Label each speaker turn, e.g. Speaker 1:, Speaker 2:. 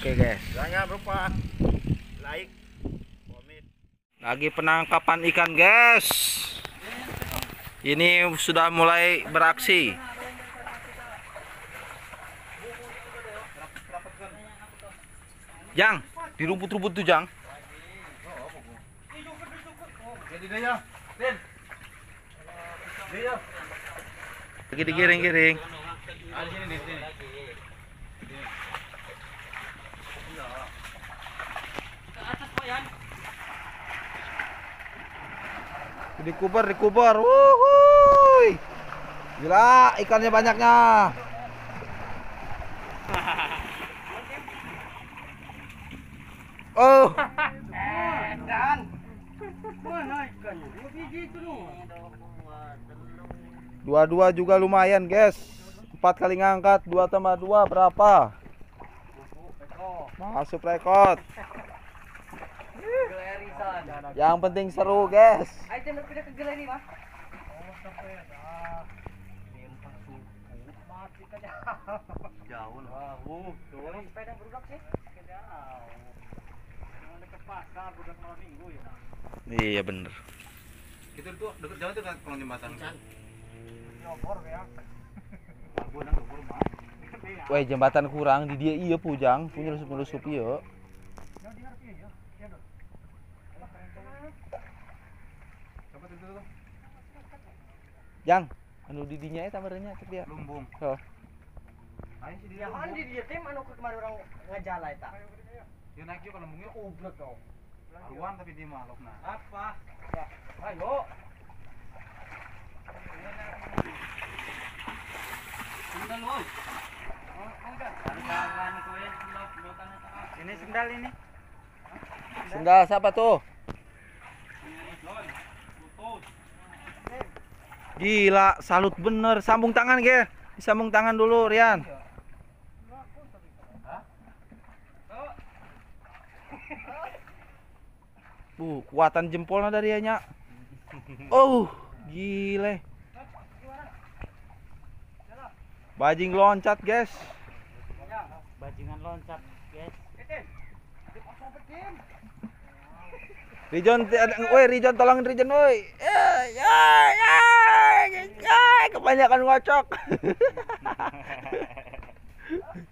Speaker 1: Oke guys.
Speaker 2: Jangan lupa like, komen.
Speaker 1: Lagi penangkapan ikan guys. Ini sudah mulai beraksi. Jang, di rumput-rumput tuh Jang. Lagi digiring-giring. Dikubar. Wuhui. Gila, ikannya banyaknya. Oh. Dua-dua juga lumayan, guys. 4 kali ngangkat, 2 tambah 2 berapa? Masuk rekod. Yang penting seru, guys. Iya bener.
Speaker 2: Itu tuh deket jauh tuh kan kolong jembatan.
Speaker 1: Wah, jembatan kurang di dia iya pujang, punya lusup iya. Jang, anu didinya eta merenya cek dia.
Speaker 2: Lumbung.
Speaker 1: Oh.
Speaker 2: Ayo sih dia.
Speaker 3: Jangan di dia tim anu kemarin orang ngajala eta.
Speaker 2: Dia naik juga lumbungnya
Speaker 3: Ublek kau.
Speaker 2: aruan tapi di malokna.
Speaker 3: Apa? Ya, ayo. Sendal woi. Ini sendal ini.
Speaker 1: Sendal siapa tuh? Gila, salut bener. Sambung tangan, Ge. Disambung tangan dulu, Rian. Kuatan jempolnya dari nya. Oh, gile. Bajing loncat, guys.
Speaker 3: Bajingan loncat, guys.
Speaker 1: Rijon, woi Rijon, tolongin Rijon, woi. Kebanyakan ngocok.